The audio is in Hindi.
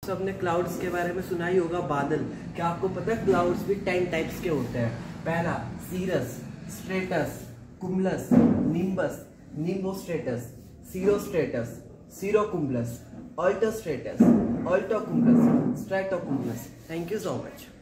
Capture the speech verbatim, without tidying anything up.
सबने क्लाउड्स के बारे में सुना ही होगा, बादल। क्या आपको पता है क्लाउड्स भी टेन टाइप्स के होते हैं? पहला cirrus, stratus, cumulus, nimbus, nimbostratus, cirrostratus, cirrocumulus, altostratus, altocumulus, stratocumulus. Thank you so much.